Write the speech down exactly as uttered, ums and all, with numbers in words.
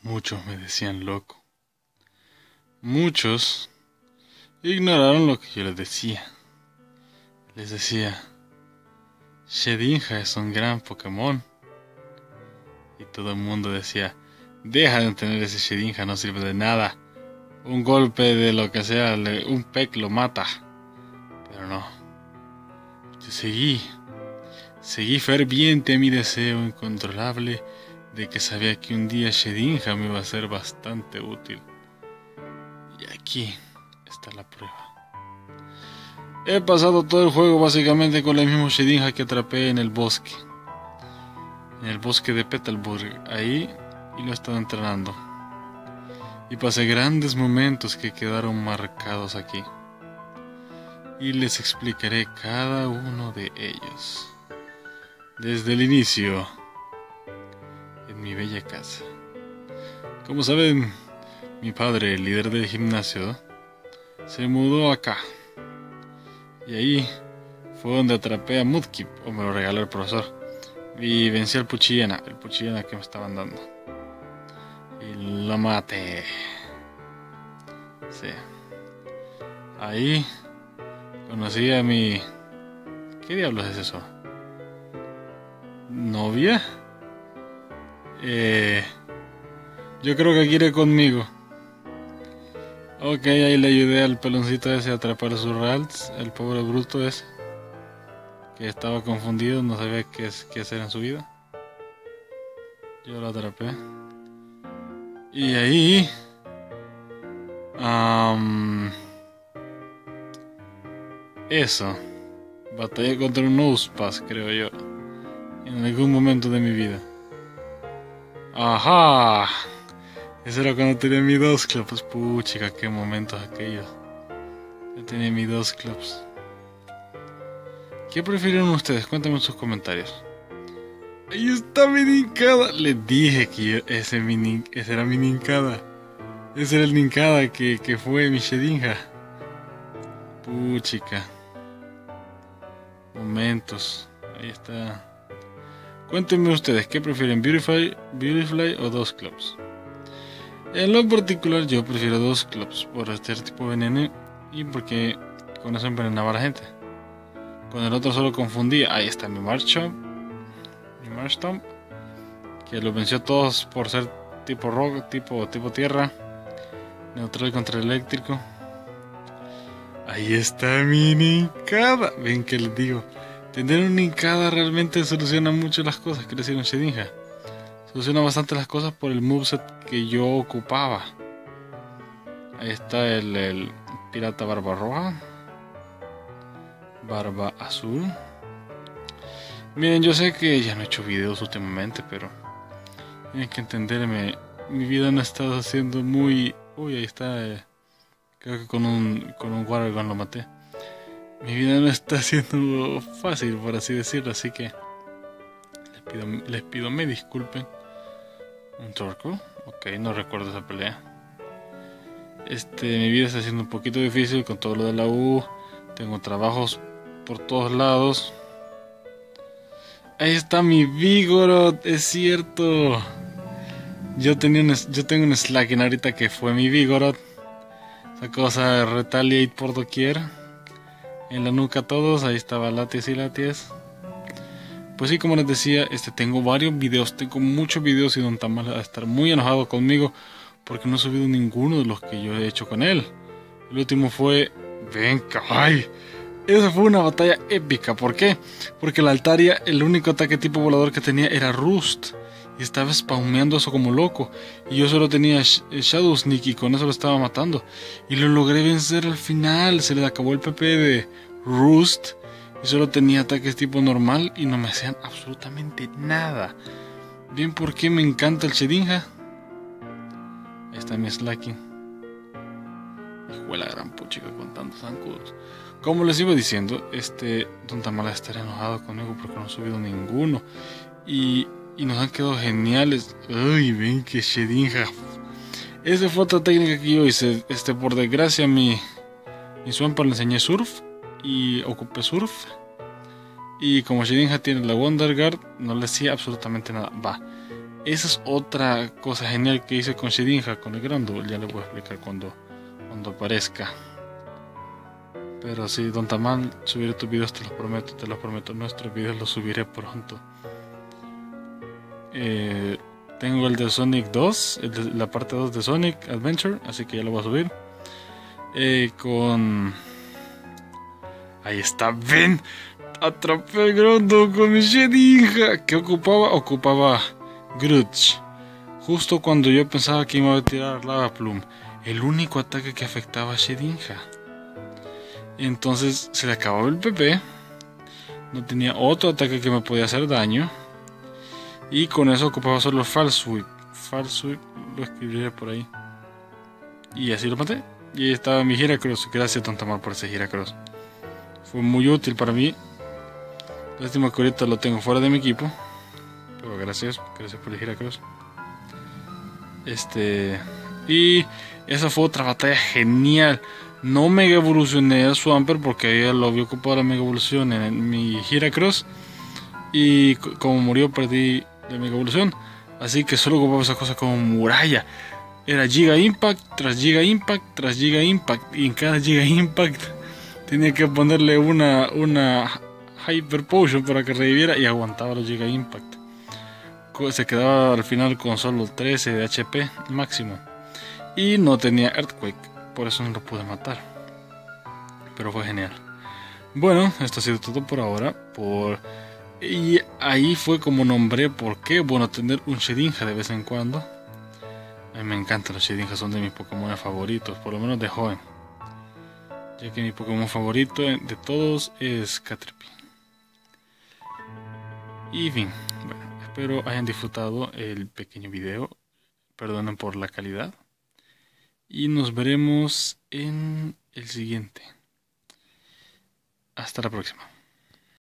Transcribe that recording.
Muchos me decían loco. Muchos ignoraron lo que yo les decía. Les decía, Shedinja es un gran Pokémon. Y todo el mundo decía, deja de tener ese Shedinja, no sirve de nada. Un golpe de lo que sea, un peck lo mata. Pero no. Yo seguí. Seguí ferviente a mi deseo incontrolable de que sabía que un día Shedinja me iba a ser bastante útil. Y aquí está la prueba. He pasado todo el juego básicamente con el mismo Shedinja que atrapé en el bosque. En el bosque de Petalburg, ahí, y lo he estado entrenando. Y pasé grandes momentos que quedaron marcados aquí. Y les explicaré cada uno de ellos. Desde el inicio, en mi bella casa. Como saben, mi padre, el líder del gimnasio, se mudó acá. Y ahí fue donde atrapé a Mudkip, o me lo regaló el profesor. Y vencí al Poochyena, el Poochyena que me estaban dando. Y lo maté. Sí. Ahí conocí a mi... ¿Qué diablos es eso? ¿Novia? Eh... Yo creo que quiere conmigo. Ok, ahí le ayudé al peloncito ese a atrapar sus ralts. El pobre bruto ese, que estaba confundido, no sabía qué, qué hacer en su vida. Yo lo atrapé. Y ahí... Um, eso. Batallé contra un Nosepass, creo yo. En algún momento de mi vida. ¡Ajá! Eso era cuando tenía mi dos clubs. Puchica, qué momentos aquellos. Yo tenía mi dos clubs. ¿Qué prefieren ustedes? Cuéntenme en sus comentarios. Ahí está mi Nincada. Les dije que yo, ese, mi nin, ese era mi Nincada. Ese era el Nincada que, que fue mi Shedinja. Puchica. Momentos. Ahí está. Cuéntenme ustedes, ¿qué prefieren? Beautifly, Beautifly o dos clubs? En lo particular yo prefiero dos clubs por este tipo de veneno y porque con eso envenenaba a la gente. Con el otro solo confundía. Ahí está mi Marchomp, mi Marchtomp, que lo venció a todos por ser tipo rock, tipo, tipo tierra, neutral contra eléctrico. Ahí está mi Nincada. Ven que les digo, tener un Nincada realmente soluciona mucho las cosas. Quiero decir, un Shedinja soluciona bastante las cosas por el moveset que yo ocupaba. Ahí está el, el pirata barba roja, barba azul. Miren, yo sé que ya no he hecho videos últimamente, pero tienen que entenderme. Mi vida no ha estado siendo muy... Uy, ahí está. Eh, creo que con un, con un Watergun lo maté. Mi vida no está siendo fácil, por así decirlo, así que les pido, les pido me disculpen. Un Torkoal, ok, no recuerdo esa pelea. Este, mi vida está siendo un poquito difícil con todo lo de la U. Tengo trabajos por todos lados. Ahí está mi Vigoroth, es cierto. Yo tenía un, yo tengo un Slaking ahorita que fue mi Vigoroth. Esa cosa retaliate por doquier. En la nuca todos, ahí estaba Latias y Latias. Pues sí, como les decía, este, tengo varios videos, tengo muchos videos y Don Tamal va a estar muy enojado conmigo porque no he subido ninguno de los que yo he hecho con él. El último fue... Venga, ay, esa fue una batalla épica. ¿Por qué? Porque la Altaria, el único ataque tipo volador que tenía era Roost. Y estaba spawneando eso como loco. Y yo solo tenía Shadow Sneak y con eso lo estaba matando. Y lo logré vencer al final. Se le acabó el P P de Roost. Y solo tenía ataques tipo normal y no me hacían absolutamente nada. Bien, ¿por qué me encanta el Shedinja? Ahí está mi Slaking. Hijo de la gran puchica con tantos zancudos. Como les iba diciendo, este Don Tamala estará enojado conmigo porque no he subido ninguno. Y, y nos han quedado geniales. Ay, ven que Shedinja. Esa fue otra técnica que yo hice. Este, por desgracia, mi, mi Swampert le enseñé Surf. Y ocupé Surf. Y como Shedinja tiene la Wonder Guard, no le hacía absolutamente nada. Va. Esa es otra cosa genial que hice con Shedinja, con el Grandul. Ya le voy a explicar cuando, cuando aparezca. Pero sí, Don Tamal, subiré tus videos, te los prometo, te los prometo. Nuestros videos los subiré pronto. Eh, tengo el de Sonic dos, el de, la parte dos de Sonic Adventure, así que ya lo voy a subir. Eh, con... Ahí está, ven. Atrapé el Grandul con mi Shedinja. ¿Qué ocupaba? Ocupaba Grudge. Justo cuando yo pensaba que iba a tirar Lava Plume. El único ataque que afectaba a Shedinja. Entonces se le acababa el P P. No tenía otro ataque que me podía hacer daño. Y con eso ocupaba solo False Sweep. False Sweep lo escribiré por ahí. Y así lo maté. Y ahí estaba mi Heracross. Gracias, Don Tamar, por ese Heracross. Fue muy útil para mí. Lástima que ahorita lo tengo fuera de mi equipo. Pero gracias, gracias por el Heracross. Este. Y esa fue otra batalla genial. No mega evolucioné a Swampert porque ya lo había ocupado la mega evolución en mi Heracross. Y como murió, perdí la mega evolución. Así que solo ocupaba esas cosas como muralla. Era Giga Impact tras Giga Impact tras Giga Impact. Y en cada Giga Impact tenía que ponerle una, una Hyper Potion para que reviviera. Y aguantaba los Giga Impact. Se quedaba al final con solo trece de H P máximo. Y no tenía Earthquake. Por eso no lo pude matar. Pero fue genial. Bueno, esto ha sido todo por ahora. Por... Y ahí fue como nombré por qué. Bueno, tener un Shedinja de vez en cuando. A mí me encantan los Shedinjas, son de mis Pokémon favoritos. Por lo menos de joven. Ya que mi Pokémon favorito de todos es Caterpie. Y fin, bueno, espero hayan disfrutado el pequeño video. Perdonen por la calidad. Y nos veremos en el siguiente. Hasta la próxima.